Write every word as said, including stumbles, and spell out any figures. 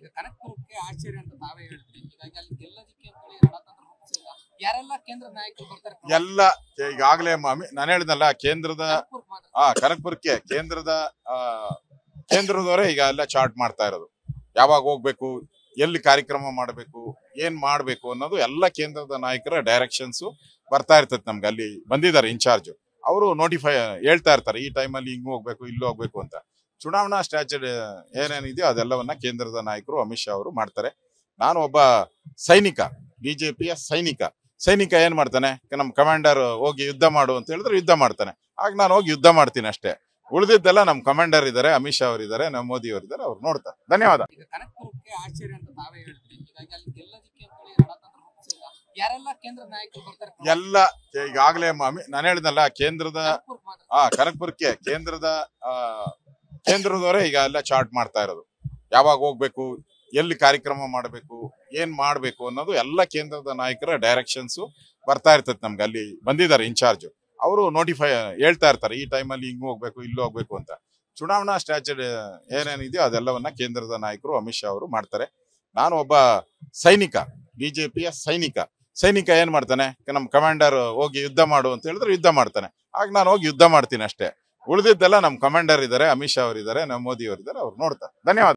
ಈಗ ಕನಕಪುರಕ್ಕೆ ಆಶ್ಚರ್ಯ ಅಂತ ತಾವೇ ಹೇಳಿದ್ರಿ. ಹೀಗಾಗಿ ಅಲ್ಲಿ ಗೆಲ್ಲೋದಕ್ಕೆ ಅಂತೇಳಿ ರಣತಂತ್ರ ರೂಪಿಸಿಲ್ಲ. ಯಾರೆಲ್ಲ ಕೇಂದ್ರ ನಾಯಕರು ಬರ್ತಾರೆ? ಎಲ್ಲ ಈಗಾಗಲೇ ನಾನು ಹೇಳಿದ್ನಲ್ಲ, ಕೇಂದ್ರದ ಕನಕಪುರಕ್ಕೆ ಮಾತ್ರ. ಆ ಕನಕಪುರಕ್ಕೆ ಕೇಂದ್ರದ ಆ ಕೇಂದ್ರದವರೇ ಈಗ ಎಲ್ಲ ಚಾರ್ಟ್ ಮಾಡ್ತಾ ಇರೋದು. ಯಾವಾಗ ಹೋಗ್ಬೇಕು, ಎಲ್ಲಿ ಕಾರ್ಯಕ್ರಮ ಮಾಡಬೇಕು, ಏನ್ ಮಾಡ್ಬೇಕು ಅನ್ನೋದು ಎಲ್ಲ ಕೇಂದ್ರದ ನಾಯಕರ ಡೈರೆಕ್ಷನ್ಸ್ ಬರ್ತಾ ಇರ್ತದೆ. ನಮ್ಗೆ ಅಲ್ಲಿ ಬಂದಿದ್ದಾರೆ ಇನ್ಚಾರ್ಜ್, ಅವರು ನೋಟಿಫೈ ಹೇಳ್ತಾ ಇರ್ತಾರೆ ಈ ಟೈಮಲ್ಲಿ ಹಿಂಗ್ ಹೋಗ್ಬೇಕು, ಇಲ್ಲಿ ಹೋಗ್ಬೇಕು ಅಂತ. ಚುನಾವಣಾ ಸ್ಟ್ರಾಟಜಿ ಏನೇನಿದೆಯೋ ಅದೆಲ್ಲವನ್ನ ಕೇಂದ್ರದ ನಾಯಕರು ಅಮಿತ್ ಶಾ ಅವರು ಮಾಡ್ತಾರೆ. ನಾನು ಒಬ್ಬ ಸೈನಿಕ, ಬಿಜೆಪಿಯ ಸೈನಿಕ ಸೈನಿಕ ಏನ್ ಮಾಡ್ತಾನೆ, ನಮ್ ಕಮಾಂಡರ್ ಹೋಗಿ ಯುದ್ಧ ಮಾಡು ಅಂತ ಹೇಳಿದ್ರೆ ಯುದ್ಧ ಮಾಡ್ತಾನೆ. ಆಗ ನಾನು ಹೋಗಿ ಯುದ್ಧ ಮಾಡ್ತೀನಿ ಅಷ್ಟೇ. ಉಳಿದಿದ್ದೆಲ್ಲ ನಮ್ ಕಮಾಂಡರ್ ಇದಾರೆ, ಅಮಿತ್ ಶಾ ಅವರಿದ್ದಾರೆ, ನಮ್ಮ ಮೋದಿ ಅವರಿದ್ದಾರೆ, ಅವ್ರು ನೋಡ್ತಾರೆ. ಧನ್ಯವಾದ. ಈಗ ಕನಕಪುರಕ್ಕೆ ಆಶ್ಚರ್ಯ ಅಂತ ತಾವೇ ಹೇಳಿದ್ರಿ. ಹೀಗಾಗಿ ಅಲ್ಲಿ ಗೆಲ್ಲೋದಕ್ಕೆ ಅಂತೇಳಿ ರಣತಂತ್ರ ರೂಪಿಸಿಲ್ಲ. ಯಾರೆಲ್ಲ ಕೇಂದ್ರ ನಾಯಕರು ಬರ್ತಾರೆ? ಎಲ್ಲ ಈಗಾಗಲೇ ನಾನು ಹೇಳಿದ್ನಲ್ಲ, ಕೇಂದ್ರದ ಕನಕಪುರಕ್ಕೆ ಮಾತ್ರ. ಆ ಕನಕಪುರಕ್ಕೆ ಕೇಂದ್ರದ ಆ ಕೇಂದ್ರದವರೇ ಈಗ ಎಲ್ಲ ಚಾರ್ಟ್ ಮಾಡ್ತಾ ಇರೋದು. ಯಾವಾಗ ಹೋಗ್ಬೇಕು, ಎಲ್ಲಿ ಕಾರ್ಯಕ್ರಮ ಮಾಡಬೇಕು, ಏನ್ ಮಾಡ್ಬೇಕು ಅನ್ನೋದು ಎಲ್ಲ ಕೇಂದ್ರದ ನಾಯಕರ ಡೈರೆಕ್ಷನ್ಸ್ ಬರ್ತಾ ಇರ್ತದೆ. ನಮ್ಗೆ ಅಲ್ಲಿ ಬಂದಿದ್ದಾರೆ ಇನ್ಚಾರ್ಜ್, ಅವರು ನೋಟಿಫೈ ಹೇಳ್ತಾ ಇರ್ತಾರೆ ಈ ಟೈಮಲ್ಲಿ ಹಿಂಗ್ ಹೋಗ್ಬೇಕು, ಇಲ್ಲಿ ಹೋಗ್ಬೇಕು ಅಂತ. ಚುನಾವಣಾ ಸ್ಟ್ರಾಟಜಿ ಏನೇನಿದೆಯೋ ಅದೆಲ್ಲವನ್ನ ಕೇಂದ್ರದ ನಾಯಕರು ಅಮಿತ್ ಶಾ ಅವರು ಮಾಡ್ತಾರೆ. ನಾನು ಒಬ್ಬ ಸೈನಿಕ, ಬಿಜೆಪಿಯ ಸೈನಿಕ ಸೈನಿಕ ಏನ್ ಮಾಡ್ತಾನೆ, ನಮ್ ಕಮಾಂಡರ್ ಹೋಗಿ ಯುದ್ಧ ಮಾಡು ಅಂತ ಹೇಳಿದ್ರೆ ಯುದ್ಧ ಮಾಡ್ತಾನೆ. ಆಗ ನಾನು ಹೋಗಿ ಯುದ್ಧ ಮಾಡ್ತೀನಿ ಅಷ್ಟೇ. ಉಳಿದಿದ್ದೆಲ್ಲ ನಮ್ ಕಮಾಂಡರ್ ಇದ್ದಾರೆ, ಅಮಿತ್ ಶಾ ಅವರಿದ್ದಾರೆ, ನಮ್ಮ ಮೋದಿ ಅವರಿದ್ದಾರೆ, ಅವ್ರು ನೋಡ್ತಾರೆ. ಧನ್ಯವಾದ.